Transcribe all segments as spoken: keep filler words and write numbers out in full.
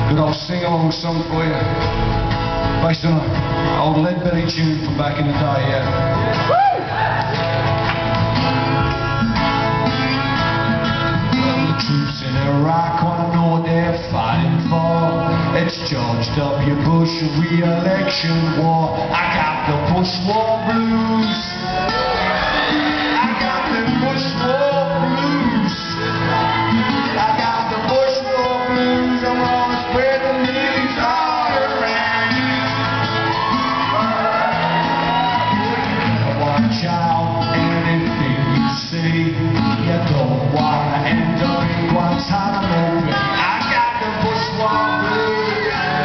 Good old sing-along song for you, based on an old Lead Belly tune from back in the day, yeah. Woo! Well, the troops in Iraq wanna know what they're fighting for. It's George W. Bush re-election war. I got the Bush war blues. I got the Bush war blues. I got the Bush war blues. I'm gonna spread the news all around. Watch out, anything you see, you don't wanna end up in Guantanamo Bay. I got the Bush war blues.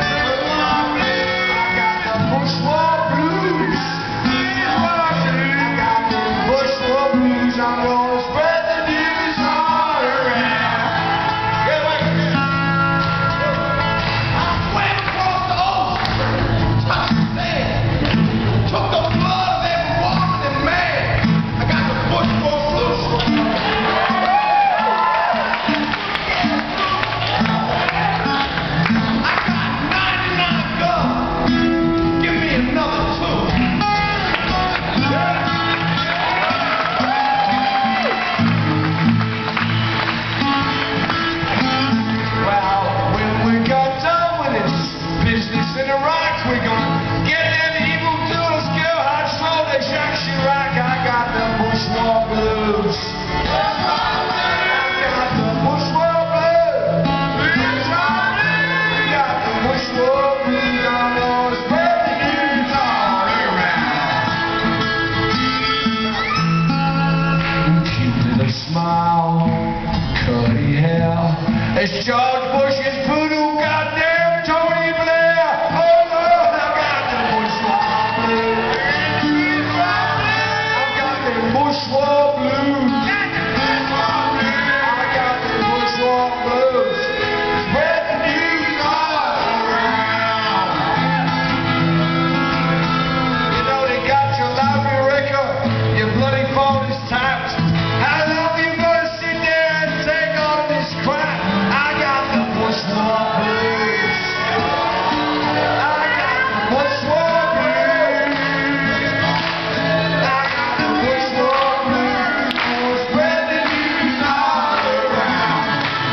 I got the Bush war blues. I got the Bush war blues. I'm gonna spread the news all around. I swam across the ocean, touched the sand, took the blood of every woman and man. I got the Bush war blues. I got ninety-nine guns. Give me another two. Well, when we got done with this business in Iraq, we're gonna get them evil doers, Gerhard Schroeder, Jacques Chirac. I got the Bush war blues. I got the Bush war blues. I got the Bush war blues. I'm gonna spread the news all around. Cute little smile, curly hair. It's George Bush's voodoo, goddamn Tony Blair. Oh Lord, I got the Bush war blues. I got the Bush war blues. I got the Bush war blues. Spread the news all around. You know they got your lousy record, your bloody phone is tapped. How long you gonna sit there and take all this crap? I got the Bush war blues. I got the Bush war blues. I got the Bush war blues. Gonna spread the news all around.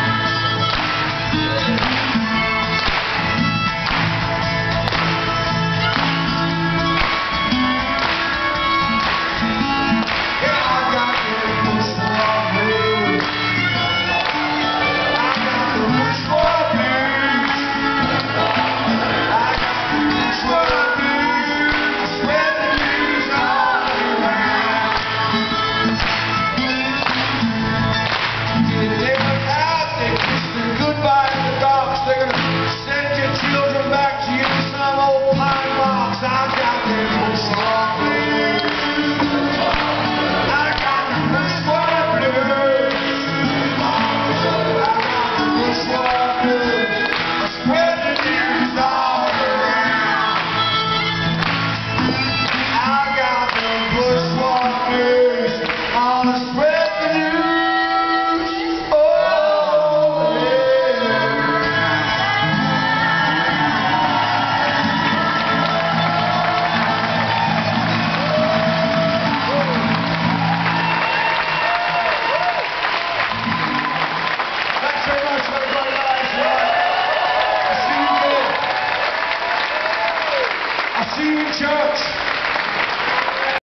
Yeah, I got the Bush war blues. I got the Bush war blues. I got the Bush war blues. Spread the news all around. They went out, they kissed them goodbye in the docks. They're gonna send your children back to you in some old pine box. I got the Bush war blues. I got the Bush war blues. I got the Bush war blues. Spread the news all around. I got the Bush war blues. I'ma spread the news all around. Thanks very much for the great lives, right? I'll see you there. I'll see you in church.